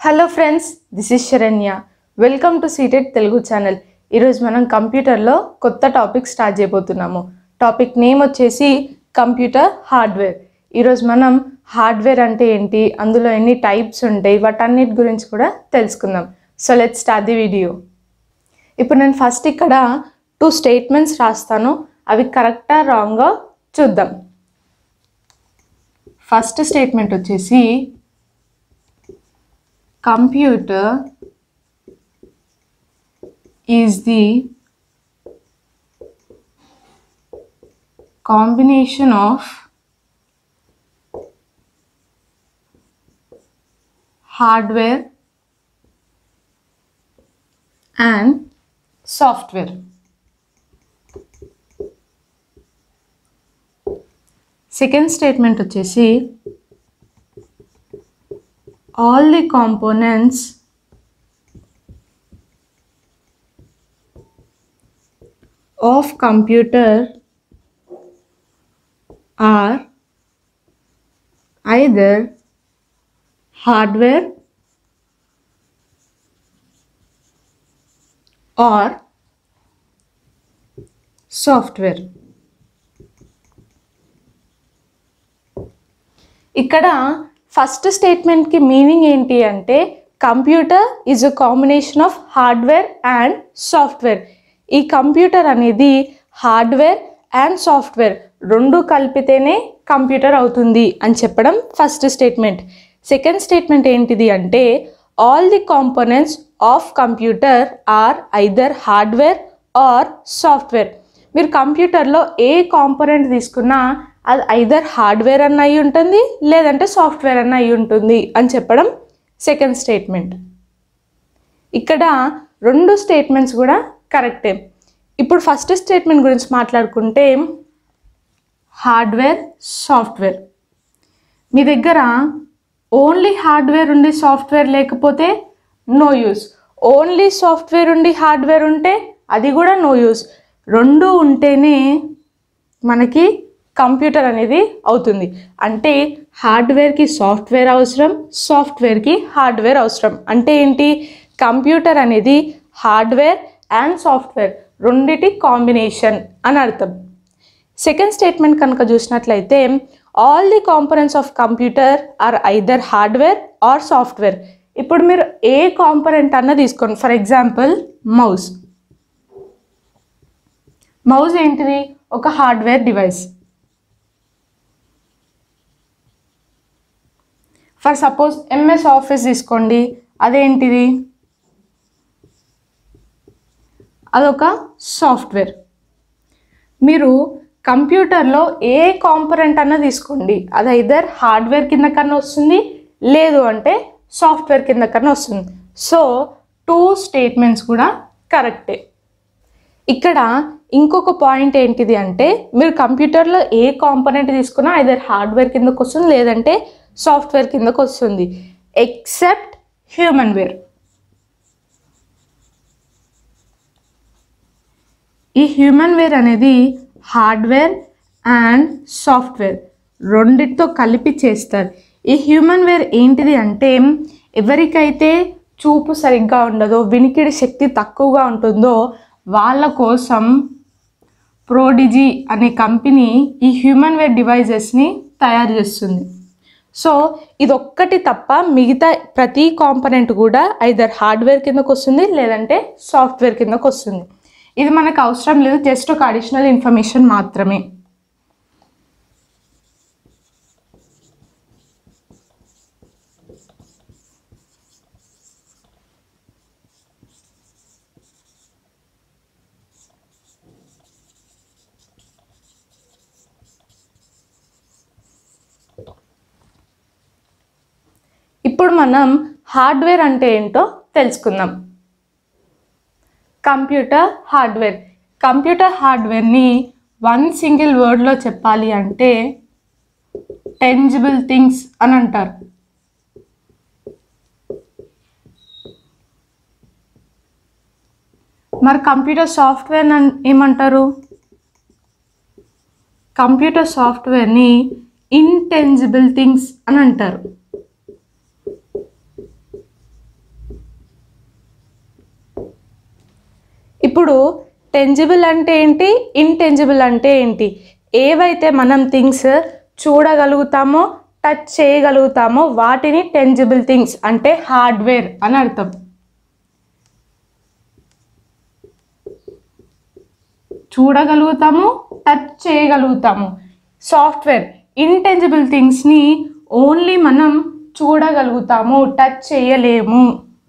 Hello friends, this is Saranya. Welcome to seated Telugu channel. ఈరోజు మనం కంప్యూటర్లో కొత్త టాపిక్ స్టార్ట్ చేయబోతున్నాము. టాపిక్ నేమ్ వచ్చేసి కంప్యూటర్ హార్డ్వేర్. ఈరోజు మనం హార్డ్వేర్ అంటే ఏంటి, అందులో ఎన్ని టైప్స్ ఉంటాయి, వాటన్నిటి గురించి కూడా తెలుసుకుందాం. So let's start the video. ఇప్పుడు నేను ఫస్ట్ ఇక్కడ 2 స్టేట్మెంట్స్ రాస్తాను. అవి కరెక్టా రాంగా చూద్దాం. ఫస్ట్ స్టేట్మెంట్ వచ్చేసి computer is the combination of hardware and software. Second statement వచ్చేసి all the components of computer are either hardware or software. ఇక్కడ ఫస్ట్ స్టేట్మెంట్కి మీనింగ్ ఏంటి అంటే computer is a combination of hardware and software. ఈ computer అనేది hardware and software రెండు కలిపితేనే computer అవుతుంది అని చెప్పడం ఫస్ట్ స్టేట్మెంట్. సెకండ్ స్టేట్మెంట్ ఏంటిది అంటే all the components of computer are either hardware or software. మీరు కంప్యూటర్లో ఏ కాంపోనెంట్ తీసుకున్నా అది ఐదర్ హార్డ్వేర్ అన్న అయి ఉంటుంది, లేదంటే సాఫ్ట్వేర్ అన్న అయి ఉంటుంది అని చెప్పడం సెకండ్ స్టేట్మెంట్. ఇక్కడ 2 స్టేట్మెంట్స్ కూడా కరెక్టే. ఇప్పుడు ఫస్ట్ స్టేట్మెంట్ గురించి మాట్లాడుకుంటే హార్డ్వేర్ సాఫ్ట్వేర్. మీ దగ్గర ఓన్లీ హార్డ్వేర్ ఉండి సాఫ్ట్వేర్ లేకపోతే నో యూస్. ఓన్లీ సాఫ్ట్వేర్ ఉండి హార్డ్వేర్ ఉంటే అది కూడా నో యూస్. 2 ఉంటేనే మనకి కంప్యూటర్ అనేది అవుతుంది. అంటే హార్డ్వేర్కి సాఫ్ట్వేర్ అవసరం, సాఫ్ట్వేర్కి హార్డ్వేర్ అవసరం. అంటే ఏంటి, కంప్యూటర్ అనేది హార్డ్వేర్ అండ్ సాఫ్ట్వేర్ రెండిటి కాంబినేషన్ అని అర్థం. సెకండ్ స్టేట్మెంట్ కనుక చూసినట్లయితే all the components of computer are either hardware or software. ఇప్పుడు మీరు ఏ కాంపోనెంట్ అన్న తీసుకోండి. For example mouse. మౌస్ ఏంటిది, ఒక hardware device. For suppose MS office తీసుకోండి, అదేంటిది, అదొక సాఫ్ట్వేర్. మీరు కంప్యూటర్లో ఏ కాంపోనెంట్ అన్న తీసుకోండి, అది ఐదర్ హార్డ్వేర్ కింద కన్నా వస్తుంది, లేదు అంటే సాఫ్ట్వేర్ కింద కన్నా వస్తుంది. సో 2 స్టేట్మెంట్స్ కూడా కరెక్టే. ఇక్కడ ఇంకొక పాయింట్ ఏంటిది అంటే మీరు కంప్యూటర్లో ఏ కాంపోనెంట్ తీసుకున్నా ఐదర్ హార్డ్వేర్ కిందకు వస్తుంది, లేదంటే సాఫ్ట్వేర్ కిందకు వస్తుంది, ఎక్సెప్ట్ హ్యూమన్ వేర్. ఈ హ్యూమన్ వేర్ అనేది హార్డ్వేర్ అండ్ సాఫ్ట్వేర్ రెండిటితో కలిపి చేస్తారు. ఈ హ్యూమన్ వేర్ ఏంటిది అంటే ఎవరికైతే చూపు సరిగ్గా ఉండదో, వినికిడి శక్తి తక్కువగా ఉంటుందో వాళ్ళ కోసం ప్రోడిజీ అనే కంపెనీ ఈ హ్యూమన్ వేర్ డివైజెస్ని తయారు చేస్తుంది. సో ఇదొక్కటి తప్ప మిగతా ప్రతి కాంపోనెంట్ కూడా ఐదర్ హార్డ్వేర్ కిందకు వస్తుంది, లేదంటే సాఫ్ట్వేర్ కిందకు వస్తుంది. ఇది మనకు అవసరం లేదు, జస్ట్ ఒక అడిషనల్ ఇన్ఫర్మేషన్ మాత్రమే. ఇప్పుడు మనం హార్డ్వేర్ అంటే ఏంటో తెలుసుకుందాం. Computer hardware. కంప్యూటర్ హార్డ్వేర్ని 1 సింగిల్ వర్డ్లో చెప్పాలి అంటే టెంజిబుల్ థింగ్స్ అని అంటారు. మరి కంప్యూటర్ సాఫ్ట్వేర్ ఏమంటారు, కంప్యూటర్ సాఫ్ట్వేర్ని ఇంటెంజిబుల్ థింగ్స్ అని అంటారు. ఇప్పుడు టెంజిబుల్ అంటే ఏంటి, ఇంటెంజిబుల్ అంటే ఏంటి? ఏవైతే మనం థింగ్స్ చూడగలుగుతామో, టచ్ చేయగలుగుతామో వాటిని టెంజిబుల్ థింగ్స్ అంటే హార్డ్వేర్ అని అర్థం. చూడగలుగుతాము, టచ్ చేయగలుగుతాము. సాఫ్ట్వేర్ ఇంటెంజిబుల్ థింగ్స్ని ఓన్లీ మనం చూడగలుగుతాము, టచ్ చేయలేము.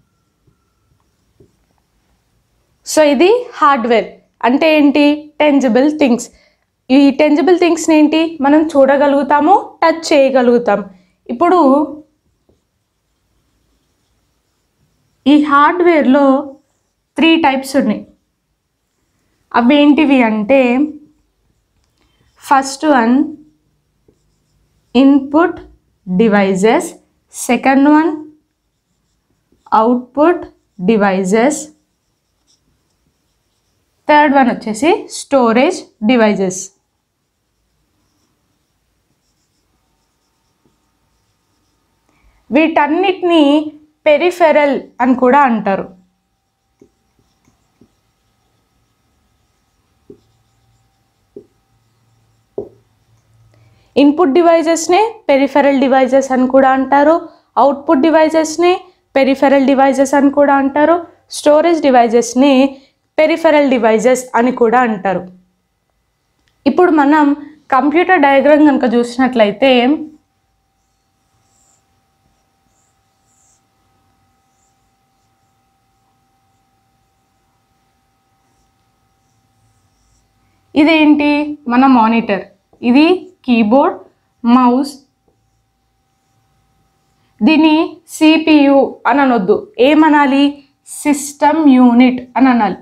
సో ఇది హార్డ్వేర్. అంటే ఏంటి? Tangible things. ఈ టెంజిబుల్ థింగ్స్ని ఏంటి మనం చూడగలుగుతాము, టచ్ చేయగలుగుతాం. ఇప్పుడు ఈ హార్డ్వేర్లో 3 టైప్స్ ఉన్నాయి. అవేంటివి అంటే first one input devices, second one output devices, third one వచ్చేసి స్టోరేజ్ డివైజెస్. వీటన్నిటిని పెరిఫెరల్ అని కూడా అంటారు. ఇన్పుట్ డివైజెస్ని పెరిఫెరల్ డివైజెస్ అని కూడా అంటారు, అవుట్పుట్ డివైజెస్ని పెరిఫెరల్ డివైజెస్ అని కూడా అంటారు, స్టోరేజ్ డివైజెస్ని పెరిఫెరల్ డివైజెస్ అని కూడా అంటారు. ఇప్పుడు మనం కంప్యూటర్ డయాగ్రామ్ కనుక చూసినట్లయితే ఇదేంటి? మన మానిటర్. ఇది కీబోర్డ్, మౌస్. దీన్ని సిపియు అని అనొద్దు, ఏమనాలి? సిస్టమ్ యూనిట్ అని అనాలి.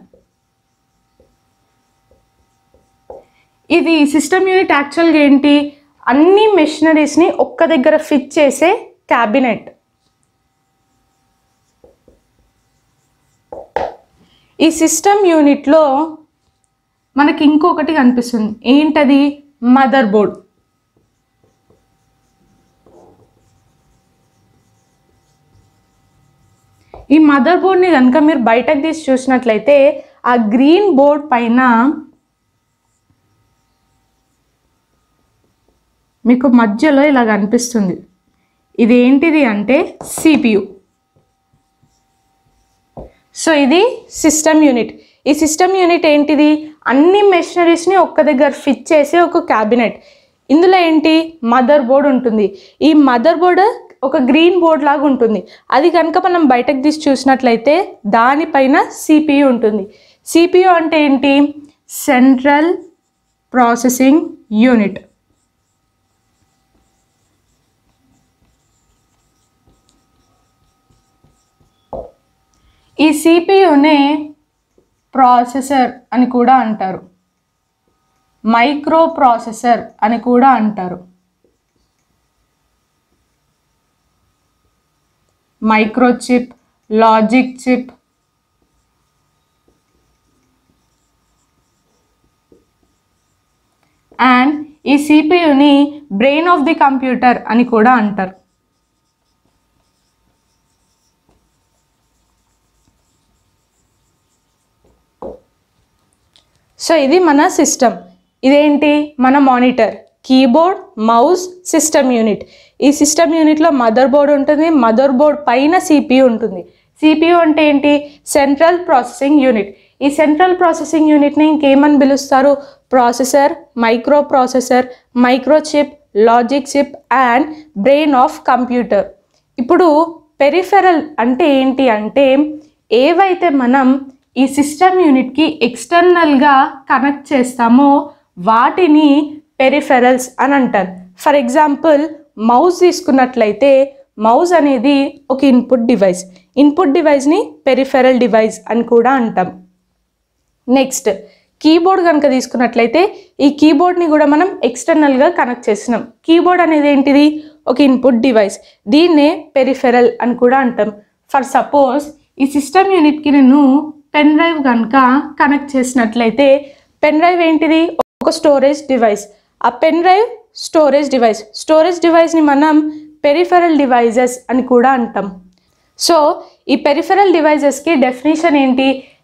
ఇది సిస్టమ్ యూనిట్ యాక్చువల్గా ఏంటి? అన్ని మెషినరీస్ని ఒక్క దగ్గర ఫిట్ చేసే క్యాబినెట్. ఈ సిస్టమ్ యూనిట్లో మనకి ఇంకొకటి కనిపిస్తుంది. ఏంటది? Mother board. ఈ మదర్ బోర్డ్ని కనుక మీరు బయటకు తీసి చూసినట్లయితే ఆ గ్రీన్ బోర్డ్ పైన మీకు మధ్యలో ఇలా కనిపిస్తుంది. ఇది ఏంటిది అంటే సిపియు. సో ఇది సిస్టమ్ యూనిట్. ఈ సిస్టమ్ యూనిట్ ఏంటిది? అన్ని మెషినరీస్ని ఒక్క దగ్గర ఫిట్ చేసే ఒక క్యాబినెట్. ఇందులో ఏంటి? మదర్ బోర్డ్ ఉంటుంది. ఈ మదర్ బోర్డ్ ఒక గ్రీన్ బోర్డ్ లాగా ఉంటుంది. అది కనుక మనం బయటకు తీసి చూసినట్లయితే దానిపైన సిపియు ఉంటుంది. సిపియు అంటే ఏంటి? Central processing unit. ఈ సిపియునే ప్రాసెసర్ అని కూడా అంటారు, మైక్రో ప్రాసెసర్ అని కూడా అంటారు. Micro chip, logic chip, and ఈ సిపియుని బ్రెయిన్ ఆఫ్ ది కంప్యూటర్ అని కూడా అంటారు. సో ఇది మన సిస్టమ్. ఇదేంటి? మన monitor, keyboard, mouse, system unit. ఈ సిస్టమ్ యూనిట్లో మదర్ బోర్డ్ ఉంటుంది. మదర్ బోర్డ్ పైన సిపియు ఉంటుంది. సిపియు అంటే ఏంటి? Central processing unit. ఈ సెంట్రల్ ప్రాసెసింగ్ యూనిట్ని ఇంకేమని పిలుస్తారు? Processor, micro processor, micro chip, logic chip and brain of computer. ఇప్పుడు పెరిఫెరల్ అంటే ఏంటి అంటే ఏవైతే మనం ఈ సిస్టమ్ యూనిట్కి ఎక్స్టర్నల్గా కనెక్ట్ చేస్తామో వాటిని పెరిఫెరల్స్ అని అంటారు. ఫర్ ఎగ్జాంపుల్ మౌస్ తీసుకున్నట్లయితే మౌస్ అనేది ఒక ఇన్పుట్ డివైస్. ఇన్పుట్ డివైస్ని పెరిఫెరల్ డివైస్ అని కూడా అంటాం. నెక్స్ట్ కీబోర్డ్ కనుక తీసుకున్నట్లయితే ఈ కీబోర్డ్ని కూడా మనం ఎక్స్టర్నల్గా కనెక్ట్ చేస్తున్నాం. కీబోర్డ్ అనేది ఏంటిది? ఒక ఇన్పుట్ డివైస్. దీన్నే పెరిఫెరల్ అని కూడా అంటాం. ఫర్ సపోజ్ ఈ సిస్టమ్ యూనిట్కి నేను పెన్ డ్రైవ్ కనుక కనెక్ట్ చేసినట్లయితే పెన్ డ్రైవ్ ఏంటిది? ఒక స్టోరేజ్ డివైస్. ఆ pen drive storage device. Storage డివైస్ని మనం పెరిఫెరల్ డివైజెస్ అని కూడా అంటాం. సో ఈ పెరిఫెరల్ డివైజెస్కి డెఫినేషన్ ఏంటి?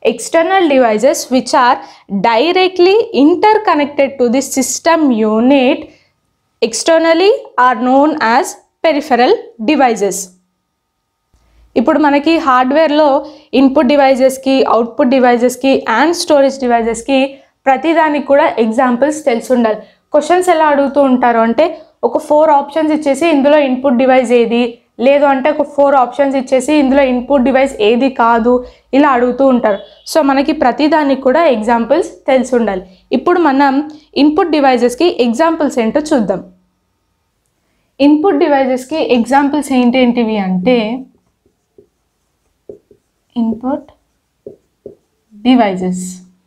external devices which are directly interconnected to the system unit externally are known as peripheral devices. ఇప్పుడు మనకి హార్డ్వేర్లో ఇన్పుట్ డివైజెస్కి, అవుట్పుట్ డివైజెస్కి అండ్ స్టోరేజ్ డివైజెస్కి ప్రతిదానికి కూడా ఎగ్జాంపుల్స్ తెలిసి ఉండాలి. క్వశ్చన్స్ ఎలా అడుగుతూ ఉంటారు అంటే ఒక 4 ఆప్షన్స్ ఇచ్చేసి ఇందులో ఇన్పుట్ డివైస్ ఏది, లేదు అంటే ఒక 4 ఆప్షన్స్ ఇచ్చేసి ఇందులో ఇన్పుట్ డివైస్ ఏది కాదు, ఇలా అడుగుతూ ఉంటారు. సో మనకి ప్రతిదానికి కూడా ఎగ్జాంపుల్స్ తెలిసి ఉండాలి. ఇప్పుడు మనం ఇన్పుట్ డివైజెస్కి ఎగ్జాంపుల్స్ ఏంటో చూద్దాం. ఇన్పుట్ డివైజెస్కి ఎగ్జాంపుల్స్ ఏంటేంటివి అంటే ఇన్పుట్ డివైజెస్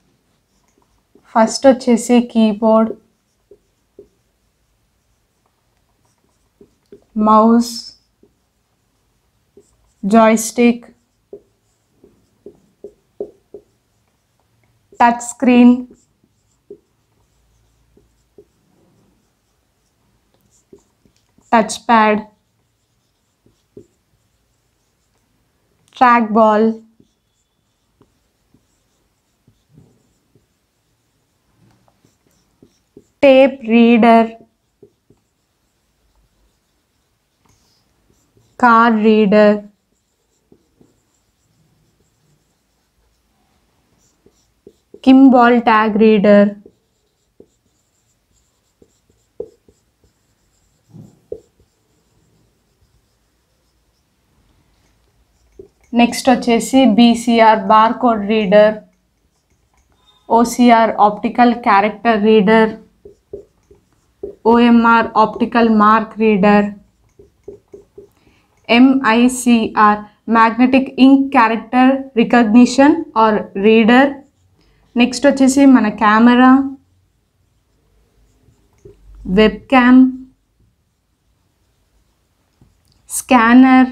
ఫస్ట్ వచ్చేసి keyboard, mouse, joystick, touch screen, touch pad, track ball, tape reader, card reader, Kimball tag reader, next వచ్చేసి BCR barcode reader, OCR optical character reader, OMR optical mark reader, MICR magnetic ink character recognition or reader. Next వచ్చేసి మన camera, webcam, scanner,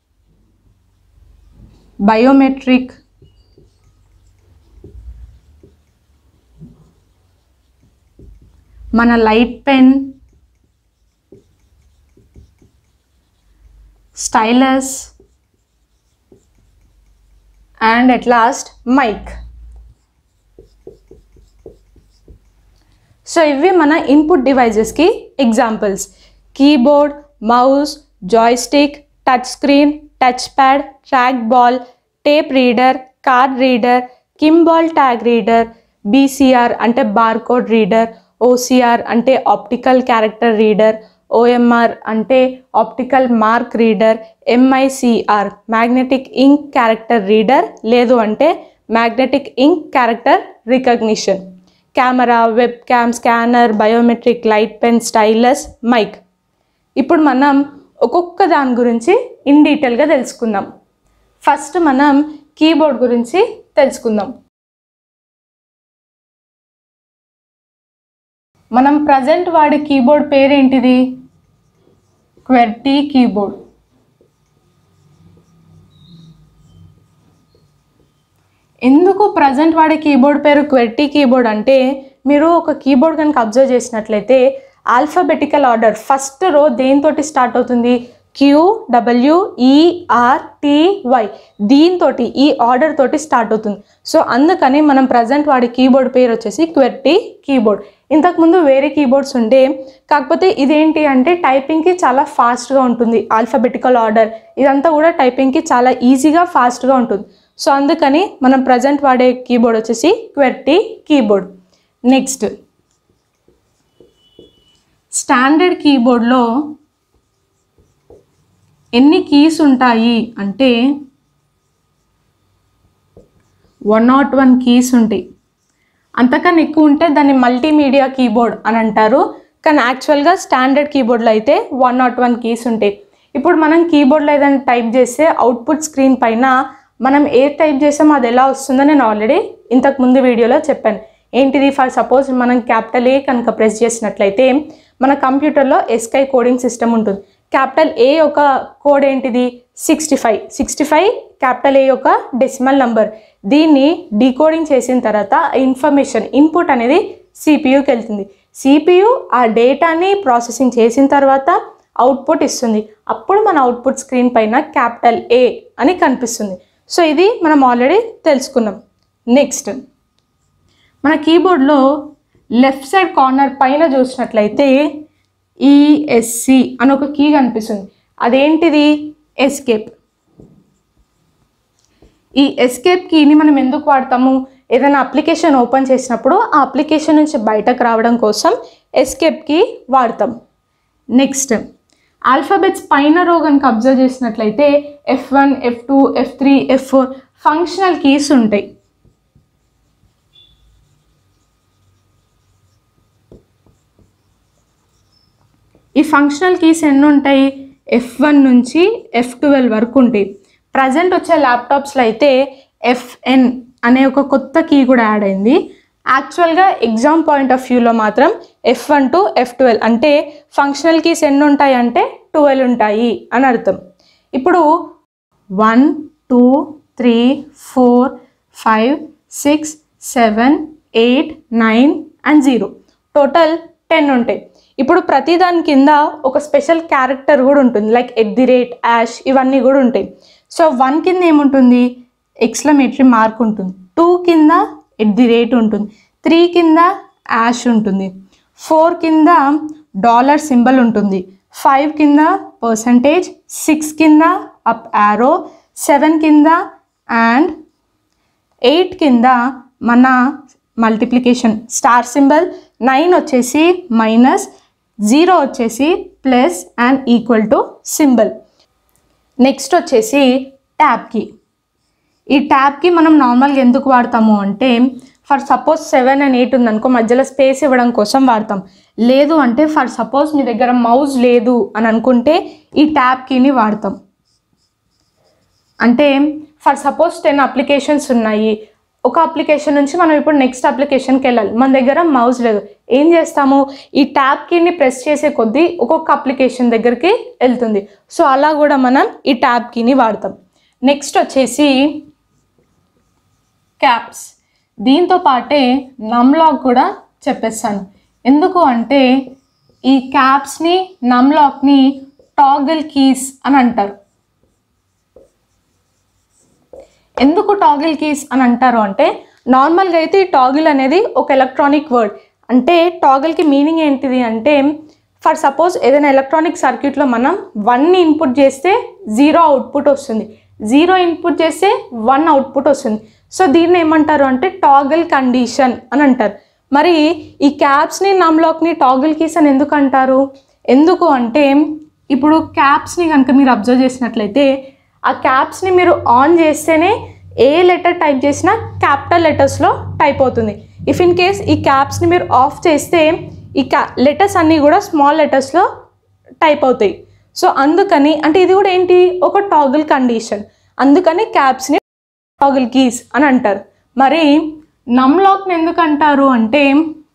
biometric, మన light pen, stylus and at last mic. So ఇవి మన input డివైజెస్కి examples. Keyboard, mouse, joystick, touch screen, touch pad, track ball, tape reader, card reader, Kimball tag reader, BCR అంటే barcode reader, OCR అంటే optical character reader, OMR అంటే optical mark reader, MICR magnetic ink character reader, లేదు అంటే magnetic ink character recognition, camera, web cam, scanner, biometric, light pen, stylus, mic. ఇప్పుడు మనం ఒక్కొక్క దాని గురించి ఇన్ డీటెయిల్గా తెలుసుకుందాం. ఫస్ట్ మనం కీబోర్డ్ గురించి తెలుసుకుందాం. మనం ప్రజెంట్ వాడే కీబోర్డ్ పేరేంటిది? QWERTY keyboard. ఎందుకు ప్రజెంట్ వాడే కీబోర్డ్ పేరు QWERTY కీబోర్డ్ అంటే, మీరు ఒక కీబోర్డ్ కనుక అబ్జర్వ్ చేసినట్లయితే alphabetical order first row దేనితోటి start అవుతుంది? QWERTY, దీంతో ఈ ఆర్డర్ తోటి స్టార్ట్ అవుతుంది. సో అందుకని మనం ప్రజెంట్ వాడే కీబోర్డ్ పేరు వచ్చేసి QWERTY కీబోర్డ్. ఇంతకుముందు వేరే కీబోర్డ్స్ ఉండే, కాకపోతే ఇదేంటి అంటే టైపింగ్కి చాలా ఫాస్ట్గా ఉంటుంది. ఆల్ఫాబెటికల్ ఆర్డర్ ఇదంతా కూడా టైపింగ్కి చాలా ఈజీగా ఫాస్ట్గా ఉంటుంది. సో అందుకని మనం ప్రజెంట్ వాడే కీబోర్డ్ వచ్చేసి QWERTY కీబోర్డ్. నెక్స్ట్ స్టాండర్డ్ కీబోర్డ్లో ఎన్ని కీస్ ఉంటాయి అంటే 101 కీస్ ఉంటాయి. అంతకన్నా ఎక్కువ ఉంటే దాన్ని మల్టీమీడియా కీబోర్డ్ అని అంటారు. కానీ యాక్చువల్గా స్టాండర్డ్ కీబోర్డ్లో అయితే 101 కీస్ ఉంటాయి. ఇప్పుడు మనం కీబోర్డ్లో ఏదైనా టైప్ చేస్తే అవుట్పుట్ స్క్రీన్ పైన మనం ఏ టైప్ చేసామో అది ఎలా వస్తుందో నేను ఆల్రెడీ ఇంతకుముందు వీడియోలో చెప్పాను. ఏంటిది? ఫర్ సపోజ్ మనం క్యాపిటల్ ఏ కనుక ప్రెస్ చేసినట్లయితే మన కంప్యూటర్లో ఎస్కై కోడింగ్ సిస్టమ్ ఉంటుంది. క్యాపిటల్ ఏ యొక్క కోడ్ ఏంటిది? 65 క్యాపిటల్ ఏ యొక్క డెసిమల్ నంబర్. దీన్ని డీకోడింగ్ చేసిన తర్వాత ఇన్ఫర్మేషన్ ఇన్పుట్ అనేది సిపియుకి వెళ్తుంది. సిపియు ఆ డేటాని ప్రాసెసింగ్ చేసిన తర్వాత అవుట్పుట్ ఇస్తుంది. అప్పుడు మన అవుట్పుట్ స్క్రీన్ పైన క్యాపిటల్ ఏ అని కనిపిస్తుంది. సో ఇది మనం ఆల్రెడీ తెలుసుకున్నాం. నెక్స్ట్ మన కీబోర్డ్లో లెఫ్ట్ సైడ్ కార్నర్ పైన చూసినట్లయితే ESC అని ఒక కీ కనిపిస్తుంది. అదేంటిది? ఎస్కేప్. ఈ ఎస్కేప్ కీని మనం ఎందుకు వాడతాము? ఏదైనా అప్లికేషన్ ఓపెన్ చేసినప్పుడు ఆ అప్లికేషన్ నుంచి బయటకు రావడం కోసం ఎస్కేప్ కీ వాడతాం. నెక్స్ట్ ఆల్ఫాబెట్స్ పైన రో కనుక అబ్జర్వ్ చేసినట్లయితే F1, F2, F3, F4 functional keys ఉంటాయి. ఈ ఫంక్షనల్ కీస్ ఎన్ని ఉంటాయి? F1 నుంచి F12 వరకు ఉంటాయి. ప్రజెంట్ వచ్చే ల్యాప్టాప్స్లో అయితే FN అనే ఒక కొత్త కీ కూడా యాడ్ అయింది. యాక్చువల్గా ఎగ్జామ్ పాయింట్ ఆఫ్ వ్యూలో మాత్రం F1 to F12 అంటే ఫంక్షనల్ కీస్ ఎన్ని ఉంటాయి అంటే 12 ఉంటాయి అని అర్థం. ఇప్పుడు 1, 2, 3, 4, 5, 6, 7, 8, 9 and 0 టోటల్ 10 ఉంటాయి. ఇప్పుడు ప్రతి దాని కింద ఒక స్పెషల్ క్యారెక్టర్ కూడా ఉంటుంది, లైక్ @ ఇవన్నీ కూడా ఉంటాయి. సో 1 కింద ఏముంటుంది? ఎక్స్క్లమేటరీ మార్క్ ఉంటుంది. 2 కింద @ ఉంటుంది. 3 కింద ఉంటుంది. 4 కింద డాలర్ సింబల్ ఉంటుంది. 5 కింద %, 6 కింద అప్ యారో, 7 కింద అండ్, 8 కింద మన మల్టిప్లికేషన్ స్టార్ సింబల్, 9 వచ్చేసి మైనస్, 0 వచ్చేసి plus and equal to symbol. Next వచ్చేసి ట్యాబ్ కీ. ఈ ట్యాబ్ కీ మనం నార్మల్గా ఎందుకు వాడతాము అంటే ఫర్ సపోజ్ 7 and 8 ఉందనుకో మధ్యలో స్పేస్ ఇవ్వడం కోసం వాడతాం. లేదు అంటే ఫర్ సపోజ్ మీ దగ్గర మౌస్ లేదు అని అనుకుంటే ఈ ట్యాబ్ కీని వాడతాం. అంటే ఫర్ సపోజ్ 10 అప్లికేషన్స్ ఉన్నాయి. ఒక అప్లికేషన్ నుంచి మనం ఇప్పుడు నెక్స్ట్ అప్లికేషన్కి వెళ్ళాలి, మన దగ్గర మౌస్ లేదు. ఏం చేస్తాము? ఈ ట్యాబ్ కీని ప్రెస్ చేసే కొద్దీ ఒక్కొక్క అప్లికేషన్ దగ్గరికి వెళ్తుంది. సో అలా కూడా మనం ఈ ట్యాబ్ కీని వాడతాం. నెక్స్ట్ వచ్చేసి క్యాప్స్. దీంతో పాటే నమ్లాక్ కూడా చెప్పేస్తాను. ఎందుకు అంటే ఈ క్యాప్స్ని నమ్లాక్ని టాగిల్ కీస్ అని అంటారు. ఎందుకు టాగిల్ కీస్ అని అంటారు అంటే నార్మల్గా అయితే ఈ టాగిల్ అనేది ఒక ఎలక్ట్రానిక్ వర్డ్. అంటే టాగిల్కి మీనింగ్ ఏంటిది అంటే ఫర్ సపోజ్ ఏదైనా ఎలక్ట్రానిక్ సర్క్యూట్లో మనం 1 ఇన్పుట్ చేస్తే 0 అవుట్పుట్ వస్తుంది, 0 ఇన్పుట్ చేస్తే 1 అవుట్పుట్ వస్తుంది. సో దీన్ని ఏమంటారు అంటే టాగిల్ కండిషన్ అని అంటారు. మరి ఈ క్యాప్స్ని నమ్లాక్ని టాగిల్ కీస్ అని ఎందుకు అంటారు? ఎందుకు అంటే ఇప్పుడు క్యాప్స్ని కనుక మీరు అబ్జర్వ్ చేసినట్లయితే ఆ క్యాప్స్ని మీరు ఆన్ చేస్తేనే ఏ లెటర్ టైప్ చేసినా క్యాపిటల్ లెటర్స్లో టైప్ అవుతుంది. ఇఫ్ ఇన్ కేస్ ఈ క్యాప్స్ని మీరు ఆఫ్ చేస్తే ఈ లెటర్స్ అన్నీ కూడా స్మాల్ లెటర్స్లో టైప్ అవుతాయి. సో అందుకని అంటే ఇది కూడా ఏంటి? ఒక టాగిల్ కండిషన్. అందుకని క్యాప్స్ని టాగిల్ కీస్ అని అంటారు. మరి నమ్లాక్ని ఎందుకు అంటారు అంటే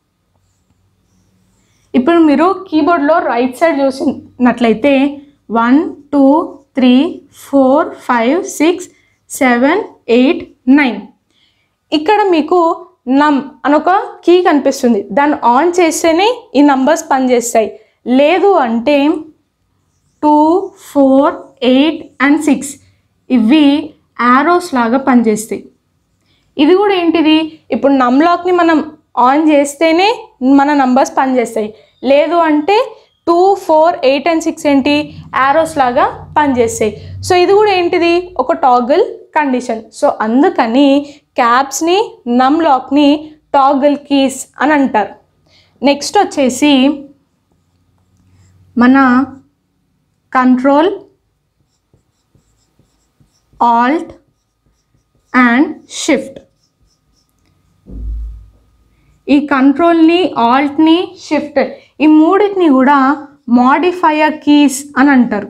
ఇప్పుడు మీరు కీబోర్డ్లో రైట్ సైడ్ చూసినట్లయితే 1, 2, 3, 4, 5, 6, 7, 8, 9 ఇక్కడ మీకు నమ్ అనొక కీ కనిపిస్తుంది. దాన్ని ఆన్ చేస్తేనే ఈ నంబర్స్ పనిచేస్తాయి. లేదు అంటే 2, 4, 8 and 6 ఇవి యారోస్ లాగా పనిచేస్తాయి. ఇది కూడా ఏంటిది? ఇప్పుడు నమ్లాక్ని మనం ఆన్ చేస్తేనే మన నంబర్స్ పనిచేస్తాయి. లేదు అంటే 2, 4, 8 and 6 ఏంటి? యారోస్ లాగా పనిచేస్తాయి. సో ఇది కూడా ఏంటిది? ఒక టాగిల్ కండిషన్. సో అందుకని క్యాప్స్ని నమ్లాక్ని టాగిల్ కీస్ అని అంటారు. నెక్స్ట్ వచ్చేసి మన కంట్రోల్, ఆల్ట్ అండ్ షిఫ్ట్. ఈ కంట్రోల్ని, ఆల్ట్ని, షిఫ్ట్ ఈ మూడింటిని కూడా మోడిఫైయర్ కీస్ అని అంటారు.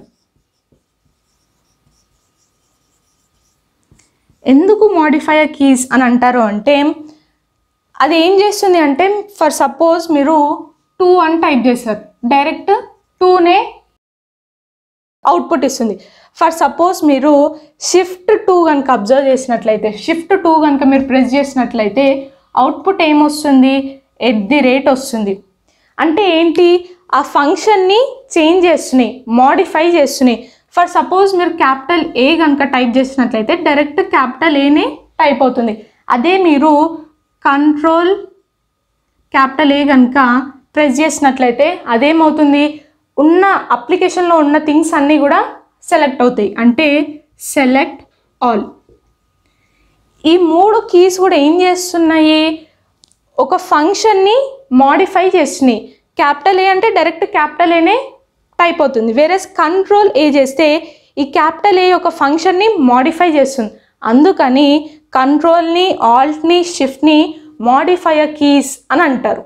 ఎందుకు మోడిఫైయర్ కీస్ అని అంటారు అంటే అది ఏం చేస్తుంది అంటే ఫర్ సపోజ్ మీరు 2 అని టైప్ చేశారు, డైరెక్ట్ 2నే అవుట్పుట్ ఇస్తుంది. ఫర్ సపోజ్ మీరు షిఫ్ట్ 2 కనుక అబ్జర్వ్ చేసినట్లయితే, షిఫ్ట్ 2 కనుక మీరు ప్రెస్ చేసినట్లయితే అవుట్పుట్ ఏమొస్తుంది? @ వస్తుంది. అంటే ఏంటి? ఆ ఫంక్షన్ని చేంజ్ చేస్తున్నాయి, మోడిఫై చేస్తున్నాయి. ఫర్ సపోజ్ మీరు క్యాపిటల్ A కనుక టైప్ చేసినట్లయితే డైరెక్ట్ క్యాపిటల్ Aనే టైప్ అవుతుంది. అదే మీరు కంట్రోల్ క్యాపిటల్ ఏ కనుక ప్రెస్ చేసినట్లయితే అదేమవుతుంది, ఉన్న అప్లికేషన్లో ఉన్న థింగ్స్ అన్నీ కూడా సెలెక్ట్ అవుతాయి. అంటే సెలెక్ట్ ఆల్. ఈ 3 కీస్ కూడా ఏం చేస్తున్నాయి, ఒక ఫంక్షన్ని మాడిఫై చేస్తున్నాయి. క్యాపిటల్ ఏ అంటే డైరెక్ట్ క్యాపిటల్ ఏనే టైప్ అవుతుంది, వేరే కంట్రోల్ ఏ చేస్తే ఈ క్యాపిటల్ ఏ ఒక ఫంక్షన్ని మాడిఫై చేస్తుంది. అందుకని కంట్రోల్ని, ఆల్ట్ని, షిఫ్ట్ని మాడిఫైయర్ కీస్ అని అంటారు.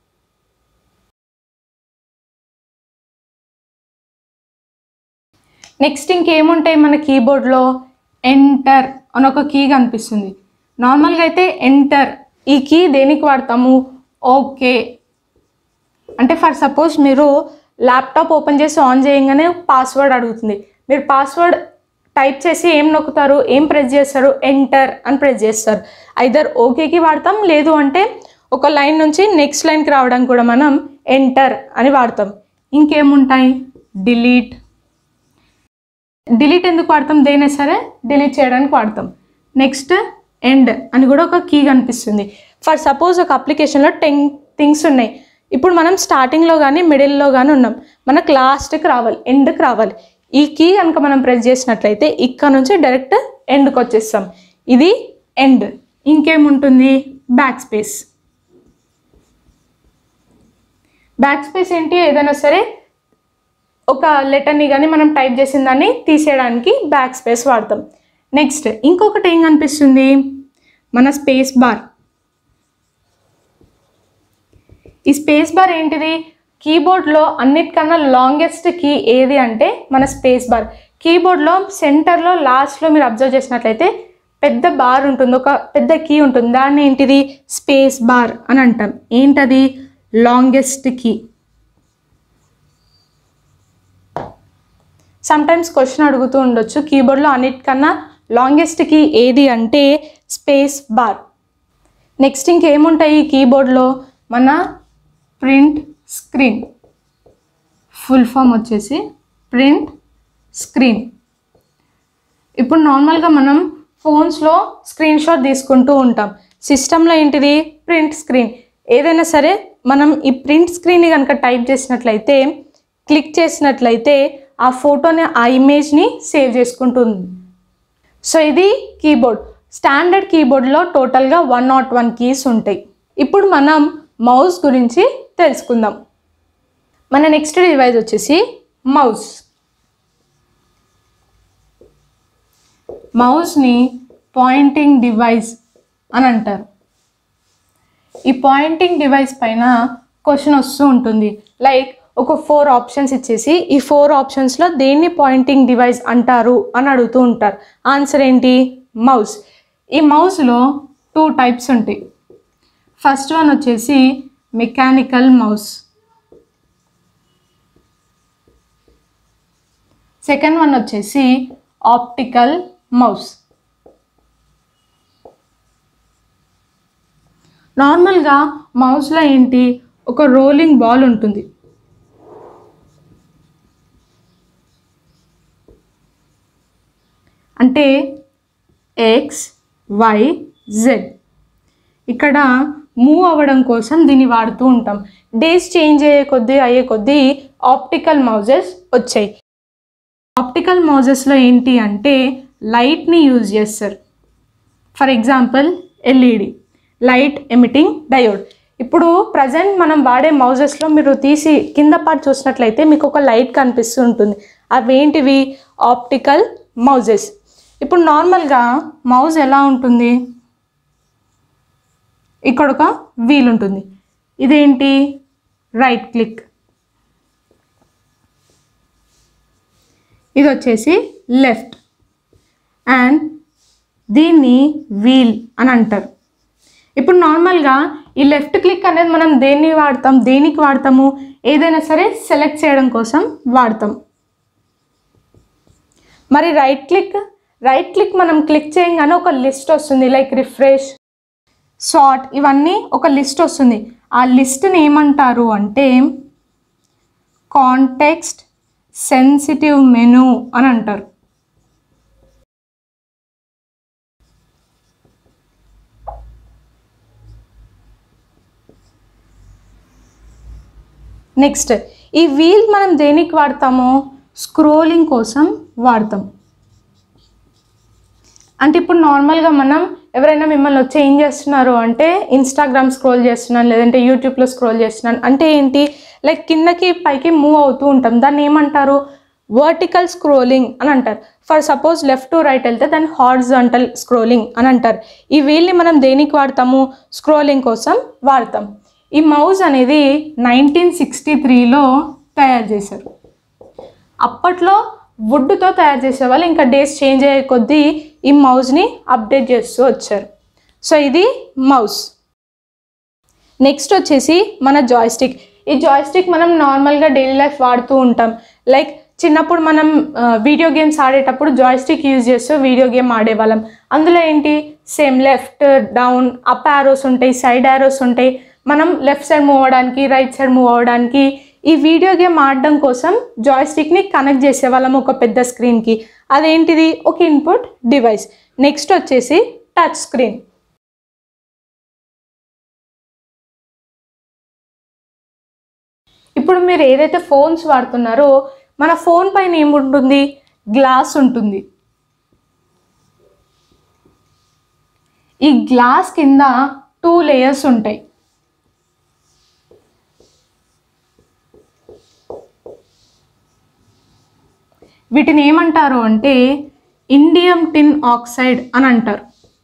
నెక్స్ట్ ఇంకేముంటాయి మన కీబోర్డ్లో, ఎంటర్ అని ఒక కీ కనిపిస్తుంది. నార్మల్గా అయితే ఎంటర్ ఈ కీ దేనికి వాడతాము, ఓకే అంటే ఫర్ సపోజ్ మీరు ల్యాప్టాప్ ఓపెన్ చేసి ఆన్ చేయగానే పాస్వర్డ్ అడుగుతుంది, మీరు పాస్వర్డ్ టైప్ చేసి ఏం నొక్కుతారు, ఏం ప్రెస్ చేస్తారు, ఎంటర్ అని ప్రెస్ చేస్తారు. ఐదర్ ఓకేకి వాడతాం, లేదు అంటే ఒక లైన్ నుంచి నెక్స్ట్ లైన్కి రావడానికి కూడా మనం ఎంటర్ అని వాడతాం. ఇంకేముంటాయి, డిలీట్. డిలీట్ ఎందుకు వాడతాం, దేనే సరే డిలీట్ చేయడానికి వాడతాం. నెక్స్ట్ ఎండ్ అని కూడా ఒక కీ కనిపిస్తుంది. ఫర్ సపోజ్ ఒక అప్లికేషన్లో 10 థింగ్స్ ఉన్నాయి, ఇప్పుడు మనం స్టార్టింగ్లో కానీ మిడిల్లో కానీ ఉన్నాం, మనకు లాస్ట్కి రావాలి, ఎండ్కి రావాలి. ఈ కీ కనుక మనం ప్రెస్ చేసినట్లయితే ఇక్కడ నుంచి డైరెక్ట్ ఎండ్కి వచ్చేస్తాం, ఇది ఎండ్. ఇంకేముంటుంది, బ్యాక్ స్పేస్. బ్యాక్ స్పేస్ ఏంటి, ఏదైనా సరే ఒక లెటర్ని కానీ మనం టైప్ చేసిన దాన్ని తీసేయడానికి బ్యాక్ స్పేస్ వాడతాం. నెక్స్ట్ ఇంకొకటి ఏం కనిపిస్తుంది, మన స్పేస్ బార్. ఈ స్పేస్ బార్ ఏంటిది, కీబోర్డ్లో అన్నిటికన్నా లాంగెస్ట్ కీ ఏది అంటే మన స్పేస్ బార్. కీబోర్డ్లో సెంటర్లో లాస్ట్లో మీరు అబ్జర్వ్ చేసినట్లయితే పెద్ద బార్ ఉంటుంది, ఒక పెద్ద కీ ఉంటుంది, దాన్ని ఏంటిది స్పేస్ బార్ అని అంటాం. ఏంటది, లాంగెస్ట్ కీ. సమ్టైమ్స్ క్వశ్చన్ అడుగుతూ ఉండొచ్చు, కీబోర్డ్లో అన్నిటికన్నా లాంగెస్ట్ కీ ఏది అంటే స్పేస్ బార్. నెక్స్ట్ ఇంకేముంటాయి కీబోర్డ్లో, మన ప్రింట్ స్క్రీన్. ఫుల్ ఫామ్ వచ్చేసి ప్రింట్ స్క్రీన్. ఇప్పుడు నార్మల్గా మనం ఫోన్స్లో స్క్రీన్ షాట్ తీసుకుంటూ ఉంటాం, సిస్టంలో ఏంటిది ప్రింట్ స్క్రీన్. ఏదైనా సరే మనం ఈ ప్రింట్ స్క్రీన్ని కనుక టైప్ చేసినట్లయితే, క్లిక్ చేసినట్లయితే ఆ ఫోటోని, ఆ ఇమేజ్ని సేవ్ చేసుకుంటుంది. సో ఇది కీబోర్డ్. స్టాండర్డ్ కీబోర్డ్లో టోటల్గా 101 కీస్ ఉంటాయి. ఇప్పుడు మనం మౌస్ గురించి తెలుసుకుందాం. మన నెక్స్ట్ డివైస్ వచ్చేసి మౌస్. మౌస్ని పాయింటింగ్ డివైస్ అని అంటారు. ఈ పాయింటింగ్ డివైస్ పైన క్వశ్చన్ వస్తూ ఉంటుంది, లైక్ ఒక 4 ఆప్షన్స్ ఇచ్చేసి ఈ 4 ఆప్షన్స్లో దేన్ని పాయింటింగ్ డివైస్ అంటారు అని అడుగుతూ ఉంటారు. ఆన్సర్ ఏంటి, మౌస్. ఈ మౌస్లో 2 టైప్స్ ఉంటాయి. ఫస్ట్ వన్ వచ్చేసి మెకానికల్ మౌస్, సెకండ్ వన్ వచ్చేసి ఆప్టికల్ మౌస్. నార్మల్గా మౌస్లో ఏంటి, ఒక రోలింగ్ బాల్ ఉంటుంది. అంటే ఎక్స్, వై, జెడ్. ఇక్కడ మూవ్ అవ్వడం కోసం దీన్ని వాడుతూ ఉంటాం. డేస్ చేంజ్ అయ్యే కొద్దీ ఆప్టికల్ మౌజెస్ వచ్చాయి. ఆప్టికల్ మౌజెస్లో ఏంటి అంటే లైట్ని యూజ్ చేస్తారు. For example LED, light emitting diode. ఇప్పుడు ప్రజెంట్ మనం వాడే మౌజెస్లో మీరు తీసి కింద పార్ట్ చూసినట్లయితే మీకు ఒక లైట్ కనిపిస్తూ ఉంటుంది. అవేంటివి, ఆప్టికల్ మౌజెస్. ఇప్పుడు నార్మల్గా మౌజ్ ఎలా ఉంటుంది, ఇక్కడ ఒక వీల్ ఉంటుంది, ఇదేంటి రైట్ క్లిక్, ఇది వచ్చేసి లెఫ్ట్, అండ్ దీన్ని వీల్ అని అంటారు. ఇప్పుడు నార్మల్గా ఈ లెఫ్ట్ క్లిక్ అనేది మనం దేనికి వాడతాము, ఏదైనా సరే సెలెక్ట్ చేయడం కోసం వాడతాం. మరి రైట్ క్లిక్ మనం క్లిక్ చేయగానే ఒక లిస్ట్ వస్తుంది, లైక్ రిఫ్రెష్, సార్ట్, ఇవన్నీ ఒక లిస్ట్ వస్తుంది. ఆ లిస్ట్ని ఏమంటారు అంటే కాంటెక్స్ట్ సెన్సిటివ్ మెనూ అని అంటారు. నెక్స్ట్ ఈ వీల్ మనం దేనికి వాడతాము? స్క్రోలింగ్ కోసం వాడతాం. అంటే ఇప్పుడు నార్మల్గా మనం ఎవరైనా మిమ్మల్ని వచ్చి ఏం చేస్తున్నారు అంటే ఇన్స్టాగ్రామ్ స్క్రోల్ చేస్తున్నాను, లేదంటే యూట్యూబ్లో స్క్రోల్ చేస్తున్నాను అంటే ఏంటి, లైక్ కిందకి పైకి మూవ్ అవుతూ ఉంటాం. దాన్ని ఏమంటారు? వర్టికల్ స్క్రోలింగ్ అని అంటారు. For suppose left to right వెళ్తే దాన్ని హారిజాంటల్ స్క్రోలింగ్ అని అంటారు. ఈ వీల్ని మనం దేనికి వాడతాము? స్క్రోలింగ్ కోసం వాడతాం. ఈ మౌస్ అనేది 1963లో తయారు చేశారు. అప్పట్లో వుడ్తో తయారు చేసేవాళ్ళు, ఇంకా డేస్ చేంజ్ అయ్యే కొద్దీ ఈ మౌస్ని అప్డేట్ చేస్తూ వచ్చారు. సో ఇది మౌస్. నెక్స్ట్ వచ్చేసి మన జాయ్స్టిక్. ఈ జాయ్స్టిక్ మనం నార్మల్గా డైలీ లైఫ్ వాడుతూ ఉంటాం. లైక్ చిన్నప్పుడు మనం వీడియో గేమ్స్ ఆడేటప్పుడు జాయ్స్టిక్ యూజ్ చేస్తూ వీడియో గేమ్ ఆడేవాళ్ళం. అందులో ఏంటి, same left down up arrows ఉంటాయి, సైడ్ యారోస్ ఉంటాయి. మనం లెఫ్ట్ సైడ్ మూవ్ అవ్వడానికి, రైట్ సైడ్ మూవ్ అవ్వడానికి ఈ వీడియో గేమ్ ఆడడం కోసం జాయ్స్టిక్ని కనెక్ట్ చేసేవాళ్ళం ఒక పెద్ద స్క్రీన్కి. అదేంటిది? ఒక ఇన్పుట్ డివైస్. నెక్స్ట్ వచ్చేసి టచ్ స్క్రీన్. ఇప్పుడు మీరు ఏదైతే ఫోన్స్ వాడుతున్నారో మన ఫోన్ పైన ఏముంటుంది? గ్లాస్ ఉంటుంది. ఈ గ్లాస్ కింద 2 లేయర్స్ ఉంటాయి. వీటిని ఏమంటారు అంటే ఇండియం టిన్ ఆక్సైడ్ అని అంటారు.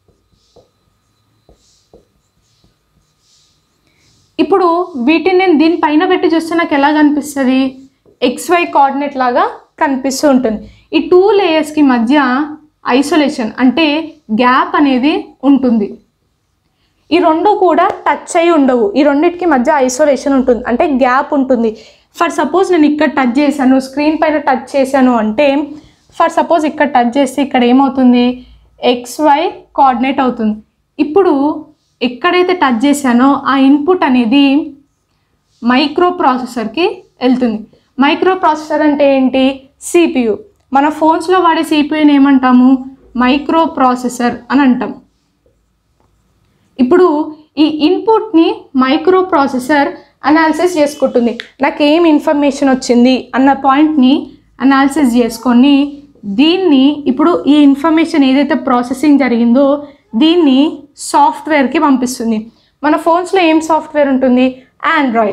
ఇప్పుడు వీటిని నేను దీనిపైన పెట్టి చూస్తే నాకు ఎలా కనిపిస్తుంది? XY కోఆర్డినేట్ లాగా కనిపిస్తూ ఉంటుంది. ఈ 2 లేయర్స్కి మధ్య ఐసోలేషన్ అంటే గ్యాప్ అనేది ఉంటుంది. ఈ రెండు కూడా టచ్ అయి ఉండవు. ఈ రెండింటికి మధ్య ఐసోలేషన్ ఉంటుంది, అంటే గ్యాప్ ఉంటుంది. ఫర్ సపోజ్ నేను ఇక్కడ టచ్ చేశాను, స్క్రీన్ పైన టచ్ చేశాను అంటే, ఫర్ సపోజ్ ఇక్కడ టచ్ చేస్తే ఇక్కడ ఏమవుతుంది? XY కోఆర్డినేట్ అవుతుంది. ఇప్పుడు ఎక్కడైతే టచ్ చేశానో ఆ ఇన్పుట్ అనేది మైక్రో ప్రాసెసర్కి వెళ్తుంది. మైక్రో ప్రాసెసర్ అంటే ఏంటి? CPU. మన ఫోన్స్లో వాడే CPUని ఏమంటాము? మైక్రో ప్రాసెసర్ అని అంటాం. ఇప్పుడు ఈ ఇన్పుట్ని మైక్రో ప్రాసెసర్ అనాలిసిస్ చేసుకుంటుంది. నాకు ఏం ఇన్ఫర్మేషన్ వచ్చింది అన్న పాయింట్ని అనాలిసిస్ చేసుకొని దీన్ని ఇప్పుడు ఈ ఇన్ఫర్మేషన్ ఏదైతే ప్రాసెసింగ్ జరిగిందో దీన్ని సాఫ్ట్వేర్కి పంపిస్తుంది. మన ఫోన్స్లో ఏం సాఫ్ట్వేర్ ఉంటుంది? ఆండ్రాయిడ్.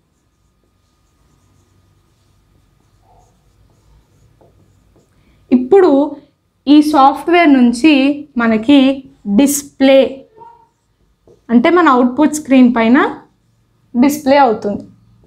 ఇప్పుడు ఈ సాఫ్ట్వేర్ నుంచి మనకి డిస్ప్లే అంటే మన అవుట్పుట్ స్క్రీన్ పైన డిస్ప్లే అవుతుంది.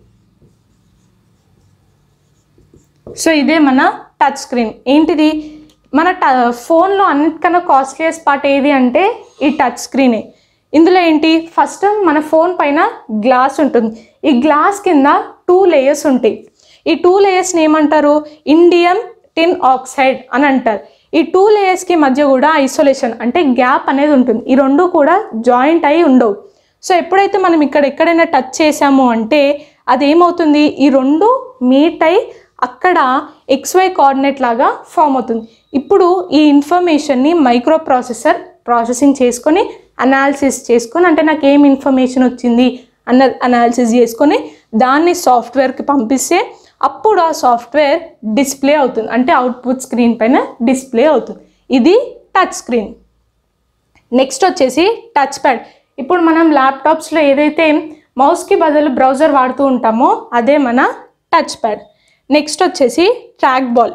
సో ఇదే మన టచ్ స్క్రీన్. ఏంటిది? మన ఫోన్లో అన్నిటికన్నా కాస్ట్లీయెస్ట్ పార్ట్ ఏది అంటే ఈ టచ్ స్క్రీనే. ఇందులో ఏంటి? ఫస్ట్ మన ఫోన్ పైన గ్లాస్ ఉంటుంది. ఈ గ్లాస్ కింద 2 లేయర్స్ ఉంటాయి. ఈ 2 లేయర్స్ని ఏమంటారు? ఇండియం టిన్ ఆక్సైడ్ అని అంటారు. ఈ 2 లేయర్స్కి మధ్య కూడా ఐసోలేషన్ అంటే గ్యాప్ అనేది ఉంటుంది. ఈ రెండు కూడా జాయింట్ అయి ఉండవు. సో ఎప్పుడైతే మనం ఇక్కడ ఎక్కడైనా టచ్ చేసాము అంటే అదేమవుతుంది? ఈ రెండు మీట్ అయి అక్కడ XY కోఆర్డినేట్ లాగా ఫామ్ అవుతుంది. ఇప్పుడు ఈ ఇన్ఫర్మేషన్ని మైక్రో ప్రాసెసర్ ప్రాసెసింగ్ చేసుకొని అనాలిసిస్ చేసుకొని, అంటే నాకు ఏం ఇన్ఫర్మేషన్ వచ్చింది అన్న అనాలిసిస్ చేసుకొని దాన్ని సాఫ్ట్వేర్కి పంపిస్తే అప్పుడు ఆ సాఫ్ట్వేర్ డిస్ప్లే అవుతుంది, అంటే అవుట్పుట్ స్క్రీన్ పైన డిస్ప్లే అవుతుంది. ఇది టచ్ స్క్రీన్. నెక్స్ట్ వచ్చేసి టచ్ ప్యాడ్. ఇప్పుడు మనం ల్యాప్టాప్స్లో ఏదైతే మౌస్కి బదులు బ్రౌజర్ వాడుతూ ఉంటామో అదే మన టచ్ ప్యాడ్. నెక్స్ట్ వచ్చేసి ట్రాక్ బాల్.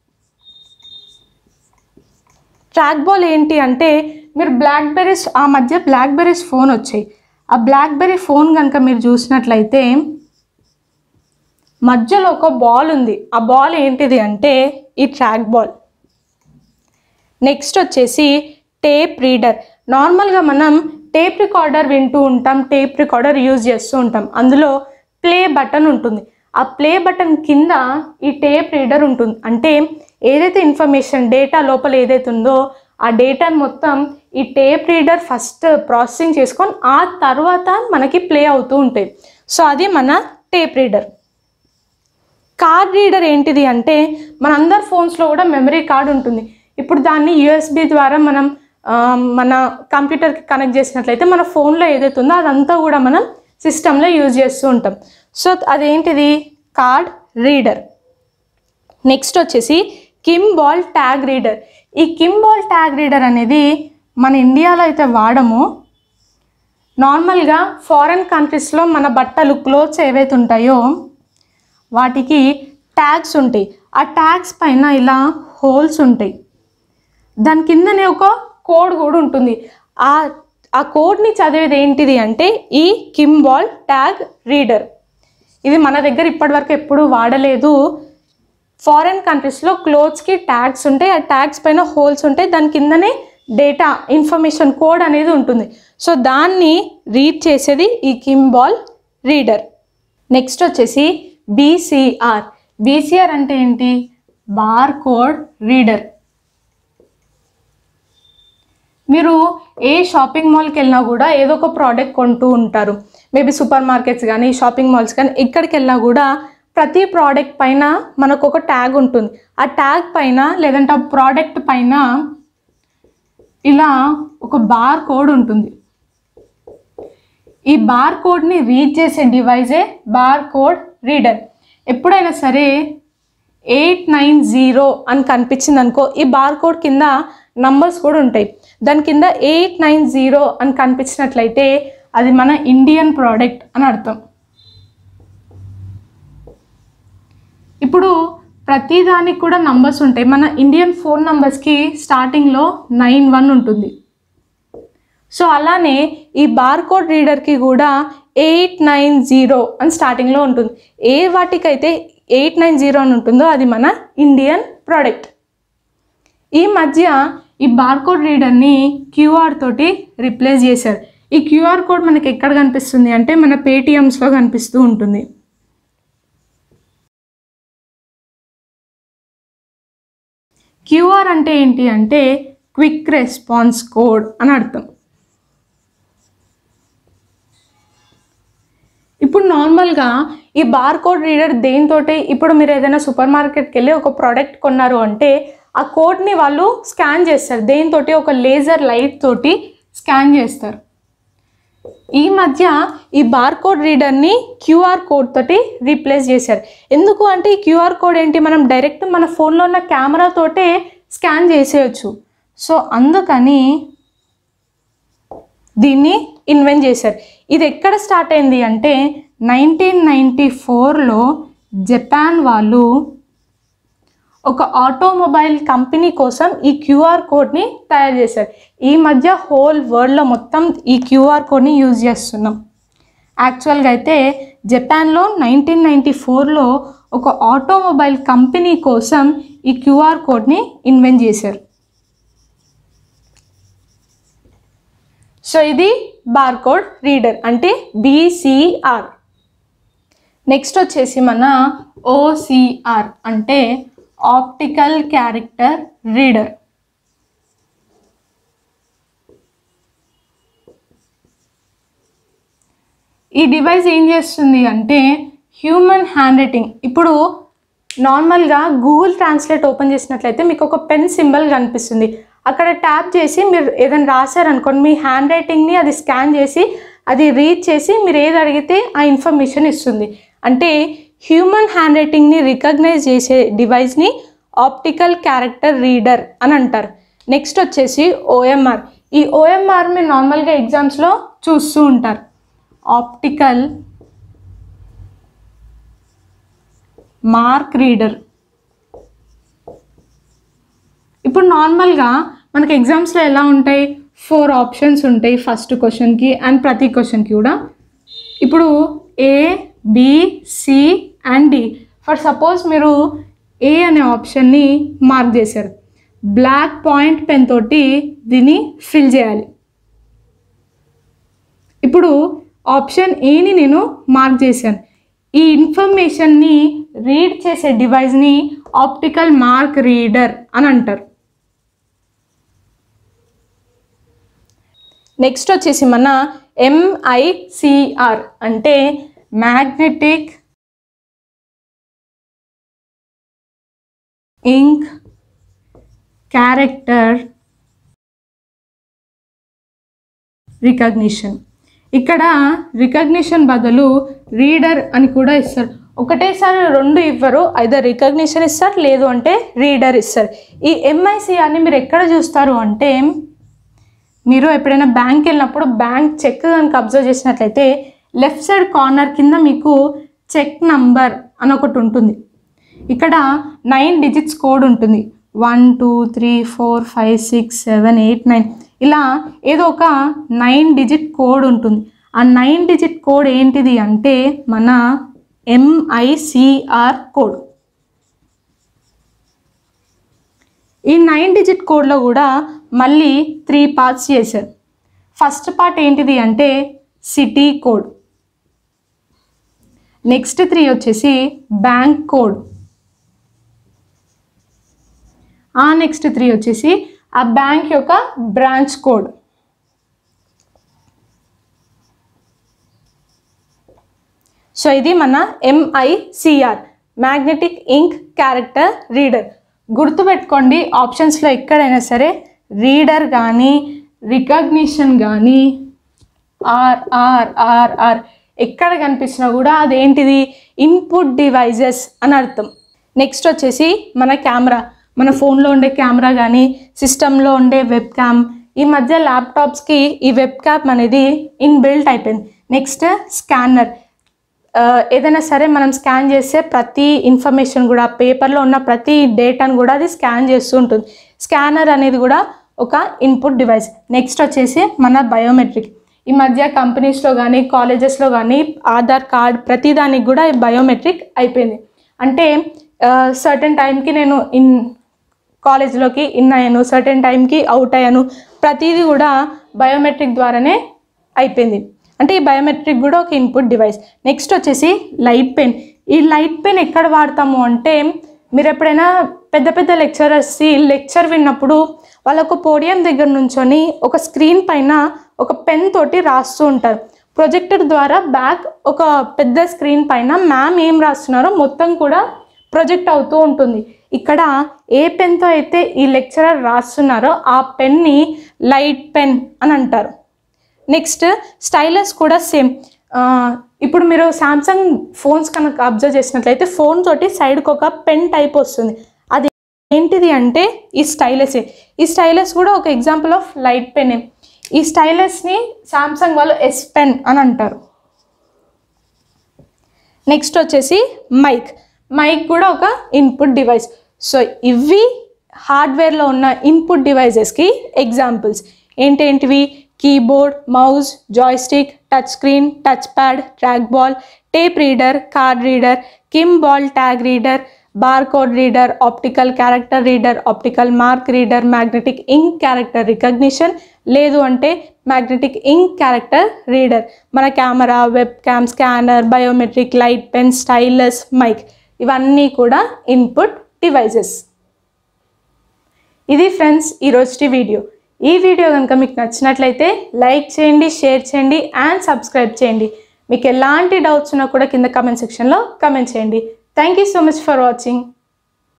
ట్రాక్ బాల్ ఏంటి అంటే మీరు బ్లాక్బెర్రీస్, ఆ మధ్య బ్లాక్బెర్రీస్ ఫోన్ వచ్చాయి. ఆ బ్లాక్బెర్రీ ఫోన్ కనుక మీరు చూసినట్లయితే మధ్యలో ఒక బాల్ ఉంది. ఆ బాల్ ఏంటిది అంటే ఈ ట్రాక్ బాల్. నెక్స్ట్ వచ్చేసి టేప్ రీడర్. నార్మల్గా మనం టేప్ రికార్డర్ వింటూ ఉంటాం, టేప్ రికార్డర్ యూజ్ చేస్తూ ఉంటాం. అందులో ప్లే బటన్ ఉంటుంది. ఆ ప్లే బటన్ కింద ఈ టేప్ రీడర్ ఉంటుంది. అంటే ఏదైతే ఇన్ఫర్మేషన్ డేటా లోపల ఏదైతే ఉందో ఆ డేటాను మొత్తం ఈ టేప్ రీడర్ ఫస్ట్ ప్రాసెసింగ్ చేసుకొని ఆ తర్వాత మనకి ప్లే అవుతూ ఉంటాయి. సో అది మన టేప్ రీడర్. కార్డ్ రీడర్ ఏంటిది అంటే మనందరి ఫోన్స్లో కూడా మెమరీ కార్డ్ ఉంటుంది. ఇప్పుడు దాన్ని USB ద్వారా మనం మన కంప్యూటర్కి కనెక్ట్ చేసినట్లయితే మన ఫోన్లో ఏదైతే ఉందో అదంతా కూడా మనం సిస్టంలో యూజ్ చేస్తూ ఉంటాం. సో అదేంటిది కార్డ్ రీడర్. నెక్స్ట్ వచ్చేసి కింబాల్ ట్యాగ్ రీడర్. ఈ కింబాల్ ట్యాగ్ రీడర్ అనేది మన ఇండియాలో అయితే వాడము. నార్మల్గా ఫారెన్ కంట్రీస్లో మన బట్టలు క్లోత్స్ ఏవైతే ఉంటాయో వాటికి ట్యాగ్స్ ఉంటాయి. ఆ ట్యాగ్స్ పైన ఇలా హోల్స్ ఉంటాయి. దాని కిందనే ఒక కోడ్ కూడా ఉంటుంది. ఆ కోడ్ని చదివేది ఏంటిది అంటే ఈ కింబాల్ ట్యాగ్ రీడర్. ఇది మన దగ్గర ఇప్పటివరకు ఎప్పుడూ వాడలేదు. ఫారెన్ కంట్రీస్లో క్లోత్స్కి ట్యాగ్స్ ఉంటాయి. ఆ ట్యాగ్స్ పైన హోల్స్ ఉంటాయి. దాని కిందనే డేటా ఇన్ఫర్మేషన్ కోడ్ అనేది ఉంటుంది. సో దాన్ని రీడ్ చేసేది ఈ కింబాల్ రీడర్. నెక్స్ట్ వచ్చేసి బీసీఆర్. బీసీఆర్ అంటే ఏంటి? Bar code reader. మీరు ఏ షాపింగ్ మాల్కి వెళ్ళినా కూడా ఏదో ఒక ప్రోడక్ట్ కొంటూ ఉంటారు. మేబీ సూపర్ మార్కెట్స్ కానీ షాపింగ్ మాల్స్ కానీ ఎక్కడికి వెళ్ళినా కూడా ప్రతి ప్రోడక్ట్ పైన మనకు ఒక ట్యాగ్ ఉంటుంది. ఆ ట్యాగ్ పైన లేదంటే ఆ ప్రోడక్ట్ పైన ఇలా ఒక బార్ కోడ్ ఉంటుంది. ఈ బార్ కోడ్ని రీడ్ చేసే డివైజే బార్ కోడ్ రీడర్. ఎప్పుడైనా సరే 890 అని కనిపించింది అనుకో, ఈ బార్ కోడ్ కింద నంబర్స్ కూడా ఉంటాయి. దాని కింద 890 అని కనిపించినట్లయితే అది మన ఇండియన్ ప్రోడక్ట్ అని అర్థం. ఇప్పుడు ప్రతిదానికి కూడా నంబర్స్ ఉంటాయి. మన ఇండియన్ ఫోన్ నంబర్స్కి స్టార్టింగ్లో 91 ఉంటుంది. సో అలానే ఈ బార్ కోడ్ రీడర్కి కూడా 890 అని స్టార్టింగ్లో ఉంటుంది. ఏ వాటికైతే 890 అని ఉంటుందో అది మన ఇండియన్ ప్రోడక్ట్. ఈ మధ్య ఈ బార్ కోడ్ రీడర్ని క్యూఆర్ తోటి రిప్లేస్ చేశారు. ఈ క్యూఆర్ కోడ్ మనకి ఎక్కడ కనిపిస్తుంది అంటే మన పేటిఎమ్స్లో కనిపిస్తూ ఉంటుంది. క్యూఆర్ అంటే ఏంటి అంటే క్విక్ రెస్పాన్స్ కోడ్ అని అర్థం. ఇప్పుడు నార్మల్గా ఈ బార్ కోడ్ రీడర్ దేనితోటి, ఇప్పుడు మీరు ఏదైనా సూపర్ మార్కెట్కి వెళ్ళి ఒక ప్రోడక్ట్ కొన్నారు అంటే ఆ కోడ్ని వాళ్ళు స్కాన్ చేస్తారు. దేనితోటి? ఒక లేజర్ లైట్ తోటి స్కాన్ చేస్తారు. ఈ మధ్య ఈ బార్ కోడ్ రీడర్ని క్యూఆర్ కోడ్ తోటి రీప్లేస్ చేశారు. ఎందుకు అంటే ఈ క్యూఆర్ కోడ్ ఏంటి, మనం డైరెక్ట్ మన ఫోన్లో ఉన్న కెమెరా తోటే స్కాన్ చేసేయచ్చు. సో అందుకని దీన్ని ఇన్వెంట్ చేశారు. ఇది ఎక్కడ స్టార్ట్ అయింది అంటే 1994లో జపాన్ వాళ్ళు ఒక ఆటోమొబైల్ కంపెనీ కోసం ఈ క్యూఆర్ కోడ్ని తయారు చేశారు. ఈ మధ్య హోల్ వరల్డ్లో మొత్తం ఈ క్యూఆర్ కోడ్ని యూజ్ చేస్తున్నాం. యాక్చువల్గా అయితే జపాన్లో 1994లో ఒక ఆటోమొబైల్ కంపెనీ కోసం ఈ క్యూఆర్ కోడ్ని ఇన్వెంట్ చేశారు. సో ఇది బార్ కోడ్ రీడర్ అంటే బీసీఆర్. నెక్స్ట్ వచ్చేసి మన ఓసిఆర్ అంటే ఆప్టికల్ క్యారెక్టర్ రీడర్. ఈ డివైస్ ఏం చేస్తుంది అంటే హ్యూమన్ హ్యాండ్ రైటింగ్. ఇప్పుడు నార్మల్గా గూగుల్ ట్రాన్స్లేట్ ఓపెన్ చేసినట్లయితే మీకు ఒక పెన్ సింబల్ కనిపిస్తుంది. అక్కడ ట్యాప్ చేసి మీరు ఏదైనా రాశారనుకోండి, మీ హ్యాండ్ రైటింగ్ని అది స్కాన్ చేసి అది రీడ్ చేసి మీరు ఏది అడిగితే ఆ ఇన్ఫర్మేషన్ ఇస్తుంది. అంటే హ్యూమన్ హ్యాండ్ రైటింగ్ని రికగ్నైజ్ చేసే డివైస్ని ఆప్టికల్ క్యారెక్టర్ రీడర్ అని అంటారు. నెక్స్ట్ వచ్చేసి ఓఎంఆర్. ఈ ఓఎంఆర్ మీరు నార్మల్గా ఎగ్జామ్స్లో చూస్తూ ఉంటారు. Optical mark reader. ఇప్పుడు నార్మల్గా మనకి ఎగ్జామ్స్లో ఎలా ఉంటాయి, 4 ఆప్షన్స్ ఉంటాయి ఫస్ట్ క్వశ్చన్కి అండ్ ప్రతి క్వశ్చన్కి కూడా. ఇప్పుడు A, B, C and D. For suppose మీరు ఏ అనే ఆప్షన్ని మార్క్ చేశారు. బ్లాక్ పాయింట్ పెన్ తోటి దీన్ని ఫిల్ చేయాలి. ఇప్పుడు ఆప్షన్ ఏని నేను మార్క్ చేశాను. ఈ ఇన్ఫర్మేషన్ని రీడ్ చేసే డివైస్ని ఆప్టికల్ మార్క్ రీడర్ అని అంటారు. నెక్స్ట్ వచ్చేసి మన ఎంఐసిఆర్ అంటే మ్యాగ్నెటిక్ ఇంక్ క్యారెక్టర్ రికగ్నిషన్. ఇక్కడ రికగ్నిషన్ బదులు రీడర్ అని కూడా ఇస్తారు. ఒకటేసారి రెండు ఇవ్వరు, ఐదర్ రికగ్నిషన్ ఇస్తారు లేదు అంటే రీడర్ ఇస్తారు. ఈ ఎంఐసిఆర్ని మీరు ఎక్కడ చూస్తారు అంటే, మీరు ఎప్పుడైనా బ్యాంక్ వెళ్ళినప్పుడు బ్యాంక్ చెక్ కనుక అబ్జర్వ్ చేసినట్లయితే లెఫ్ట్ సైడ్ కార్నర్ కింద మీకు చెక్ నంబర్ అని ఒకటి ఉంటుంది. ఇక్కడ 9 డిజిట్స్ కోడ్ ఉంటుంది. 1 2 3 4 5 6 7 8 9 ఇలా ఏదో ఒక 9 డిజిట్ కోడ్ ఉంటుంది. ఆ 9 డిజిట్ కోడ్ ఏంటిది అంటే మన ఎంఐసిఆర్ కోడ్. ఈ 9 డిజిట్ కోడ్లో కూడా మళ్ళీ 3 పార్ట్స్ చేశారు. ఫస్ట్ పార్ట్ ఏంటిది అంటే సిటీ కోడ్, నెక్స్ట్ 3 వచ్చేసి బ్యాంక్ కోడ్, ఆ నెక్స్ట్ 3 వచ్చేసి ఆ బ్యాంక్ యొక్క బ్రాంచ్ కోడ్. సో ఇది మన MICR, magnetic ink character reader. గుర్తుపెట్టుకోండి, ఆప్షన్స్లో ఎక్కడైనా సరే రీడర్ కానీ రికగ్నిషన్ కానీ ఆర్ ఎక్కడ కనిపించినా కూడా అదేంటిది ఇన్పుట్ డివైజెస్ అని అర్థం. నెక్స్ట్ వచ్చేసి మన కెమెరా, మన ఫోన్లో ఉండే కెమెరా కానీ సిస్టంలో ఉండే వెబ్ క్యామ్. ఈ మధ్య ల్యాప్టాప్స్కి ఈ వెబ్ క్యామ్ అనేది ఇన్బిల్ట్ అయిపోయింది. నెక్స్ట్ స్కానర్, ఏదైనా సరే మనం స్కాన్ చేస్తే ప్రతి ఇన్ఫర్మేషన్ కూడా పేపర్లో ఉన్న ప్రతి డేటాను కూడా అది స్కాన్ చేస్తూ ఉంటుంది. స్కానర్ అనేది కూడా ఒక ఇన్పుట్ డివైస్. నెక్స్ట్ వచ్చేసి మన బయోమెట్రిక్. ఈ మధ్య కంపెనీస్లో కానీ కాలేజెస్లో కానీ ఆధార్ కార్డ్ ప్రతిదానికి కూడా బయోమెట్రిక్ అయిపోయింది. అంటే సర్టెన్ టైంకి నేను కాలేజ్లోకి ఇన్ అయ్యాను, సర్టెన్ టైంకి అవుట్ అయ్యాను, ప్రతిదీ కూడా బయోమెట్రిక్ ద్వారానే అయిపోయింది. అంటే ఈ బయోమెట్రిక్ కూడా ఒక ఇన్పుట్ డివైస్. నెక్స్ట్ వచ్చేసి లైట్ పెన్. ఈ లైట్ పెన్ ఎక్కడ వాడతాము అంటే, మీరు ఎప్పుడైనా పెద్ద పెద్ద లెక్చరర్స్కి లెక్చర్ విన్నప్పుడు వాళ్ళకు పోడియం దగ్గర నుంచొని ఒక స్క్రీన్ పైన ఒక పెన్ తోటి రాస్తూ ఉంటారు. ప్రొజెక్టర్ ద్వారా బ్యాక్ ఒక పెద్ద స్క్రీన్ పైన మ్యామ్ ఏం రాస్తున్నారో మొత్తం కూడా ప్రొజెక్ట్ అవుతూ ఉంటుంది. ఇక్కడ ఏ పెన్తో అయితే ఈ లెక్చరర్ రాస్తున్నారో ఆ పెన్ని లైట్ పెన్ అని అంటారు. నెక్స్ట్ స్టైలస్ కూడా సేమ్. ఇప్పుడు మీరు సామ్సంగ్ ఫోన్స్ కనుక అబ్జర్వ్ చేసినట్లయితే ఫోన్ తోటి సైడ్కి ఒక పెన్ టైప్ వస్తుంది. అది ఏంటిది అంటే ఈ స్టైలసే. ఈ స్టైలస్ కూడా ఒక ఎగ్జాంపుల్ ఆఫ్ లైట్ పెన్. ఈ స్టైలస్ని సామ్సంగ్ వాళ్ళు ఎస్ పెన్ అని అంటారు. నెక్స్ట్ వచ్చేసి మైక్. మైక్ కూడా ఒక ఇన్పుట్ డివైస్. సో ఇవి హార్డ్వేర్లో ఉన్న ఇన్పుట్ డివైజెస్కి ఎగ్జాంపుల్స్. ఏంటేంటివి? Keyboard, mouse, joystick, touch screen, touch pad, track ball, tape reader, card reader, Kimball tag reader, barcode reader, optical character reader, optical mark reader, magnetic ink character recognition, లేదు అంటే magnetic ink character reader. మన camera, web cam, scanner, biometric, light pen, stylus, mic ఇవన్నీ కూడా input devices. ఇది friends ఈరోజు video. ఈ video కనుక మీకు నచ్చినట్లయితే లైక్ చేయండి, షేర్ చేయండి అండ్ సబ్స్క్రైబ్ చేయండి. మీకు ఎలాంటి డౌట్స్ ఉన్నా కూడా కింద కామెంట్ సెక్షన్లో కామెంట్ చేయండి. Thank you so much for watching.